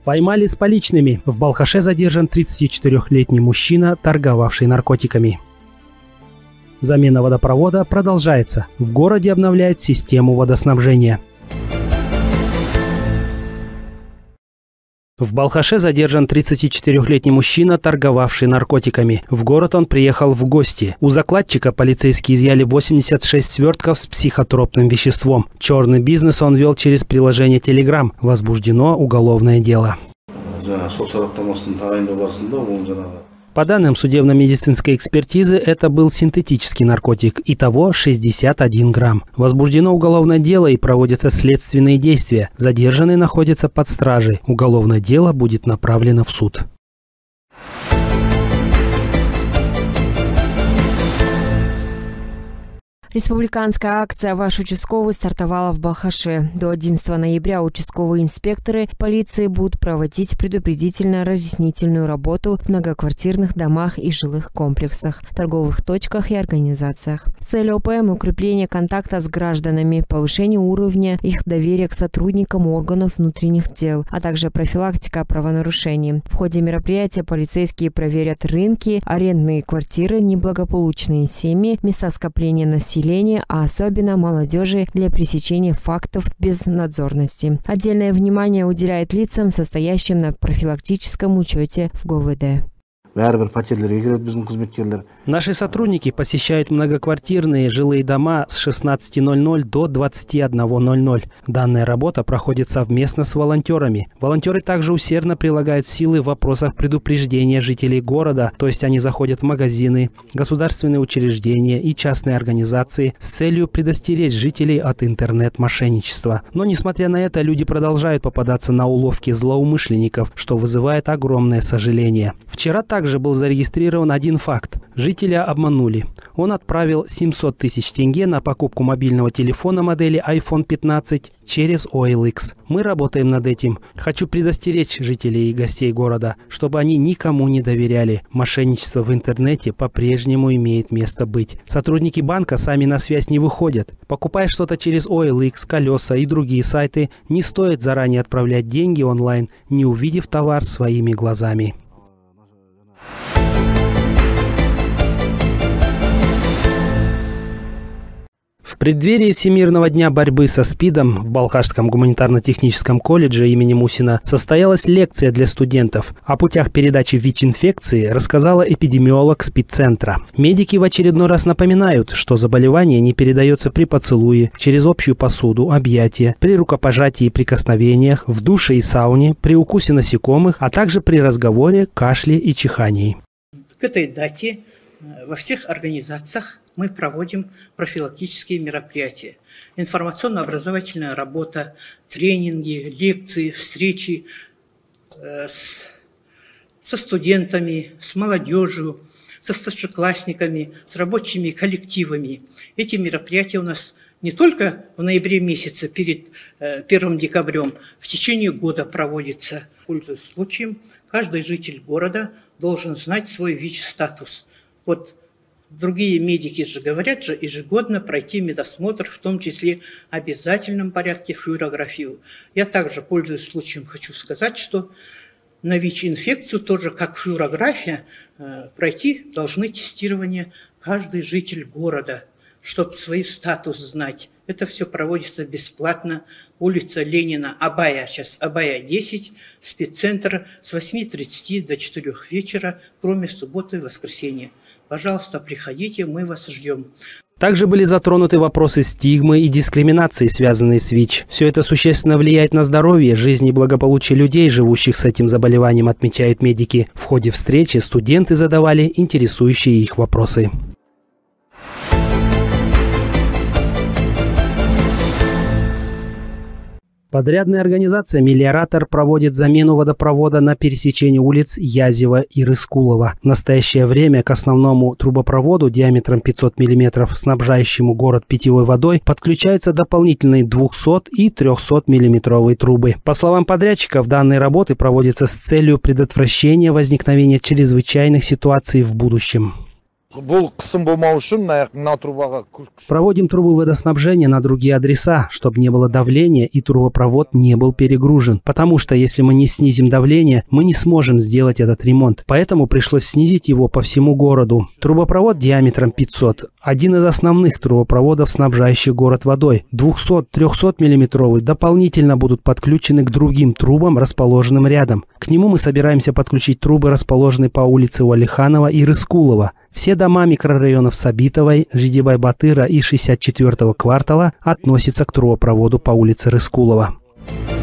Поймали с поличными. В Балхаше задержан 34-летний мужчина, торговавший наркотиками. Замена водопровода продолжается. В городе обновляют систему водоснабжения. В Балхаше задержан 34-летний мужчина, торговавший наркотиками. В город он приехал в гости. У закладчика полицейские изъяли 86 свертков с психотропным веществом. Черный бизнес он вел через приложение Telegram. Возбуждено уголовное дело. По данным судебно-медицинской экспертизы, это был синтетический наркотик. Итого 61 грамм. Возбуждено уголовное дело и проводятся следственные действия. Задержанный находится под стражей. Уголовное дело будет направлено в суд. Республиканская акция «Ваш участковый» стартовала в Балхаше. До 11 ноября участковые инспекторы полиции будут проводить предупредительно-разъяснительную работу в многоквартирных домах и жилых комплексах, торговых точках и организациях. Цель ОПМ – укрепление контакта с гражданами, повышение уровня их доверия к сотрудникам органов внутренних дел, а также профилактика правонарушений. В ходе мероприятия полицейские проверят рынки, арендные квартиры, неблагополучные семьи, места скопления населения, а особенно молодежи для пресечения фактов безнадзорности. Отдельное внимание уделяет лицам, состоящим на профилактическом учете в ГУВД. Наши сотрудники посещают многоквартирные жилые дома с 16:00 до 21:00. Данная работа проходит совместно с волонтерами. Волонтеры также усердно прилагают силы в вопросах предупреждения жителей города, то есть они заходят в магазины, государственные учреждения и частные организации с целью предостеречь жителей от интернет-мошенничества. Но несмотря на это, люди продолжают попадаться на уловки злоумышленников, что вызывает огромное сожаление. Вчера также был зарегистрирован один факт. Жителя обманули. Он отправил 700 тысяч тенге на покупку мобильного телефона модели iPhone 15 через OLX. Мы работаем над этим. Хочу предостеречь жителей и гостей города, чтобы они никому не доверяли. Мошенничество в интернете по-прежнему имеет место быть. Сотрудники банка сами на связь не выходят. Покупая что-то через OLX, Колеса и другие сайты, не стоит заранее отправлять деньги онлайн, не увидев товар своими глазами. В преддверии Всемирного дня борьбы со СПИДом в Балхашском гуманитарно-техническом колледже имени Мусина состоялась лекция для студентов. О путях передачи ВИЧ-инфекции рассказала эпидемиолог СПИД-центра. Медики в очередной раз напоминают, что заболевание не передается при поцелуе, через общую посуду, объятия, при рукопожатии и прикосновениях, в душе и сауне, при укусе насекомых, а также при разговоре, кашле и чихании. К этой дате во всех организациях мы проводим профилактические мероприятия. Информационно-образовательная работа, тренинги, лекции, встречи со студентами, с молодежью, со старшеклассниками, с рабочими коллективами. Эти мероприятия у нас не только в ноябре месяце перед 1 декабрем, в течение года проводятся. Пользуясь случаем, каждый житель города должен знать свой ВИЧ-статус. Вот другие медики же говорят же ежегодно пройти медосмотр, в том числе в обязательном порядке флюорографию. Я также, пользуясь случаем, хочу сказать, что на ВИЧ-инфекцию тоже, как флюорография, пройти должны тестирование каждый житель города, чтобы свой статус знать. Это все проводится бесплатно. Улица Ленина, Абая, сейчас Абая 10, спеццентр с 8:30 до 4 вечера, кроме субботы и воскресенья. Пожалуйста, приходите, мы вас ждем. Также были затронуты вопросы стигмы и дискриминации, связанные с ВИЧ. Все это существенно влияет на здоровье, жизнь и благополучие людей, живущих с этим заболеванием, отмечают медики. В ходе встречи студенты задавали интересующие их вопросы. Подрядная организация «Мелиоратор» проводит замену водопровода на пересечении улиц Язева и Рыскулова. В настоящее время к основному трубопроводу диаметром 500 мм, снабжающему город питьевой водой, подключаются дополнительные 200 и 300 миллиметровые трубы. По словам подрядчиков, данные работы проводятся с целью предотвращения возникновения чрезвычайных ситуаций в будущем. Проводим трубы водоснабжения на другие адреса, чтобы не было давления и трубопровод не был перегружен. Потому что если мы не снизим давление, мы не сможем сделать этот ремонт. Поэтому пришлось снизить его по всему городу. Трубопровод диаметром 500. Один из основных трубопроводов, снабжающих город водой. 200-300 миллиметровый дополнительно будут подключены к другим трубам, расположенным рядом. К нему мы собираемся подключить трубы, расположенные по улице Уалиханова и Рыскулова. Все дома микрорайонов Сабитовой, Жидебай-Батыра и 64-го квартала относятся к трубопроводу по улице Рыскулова.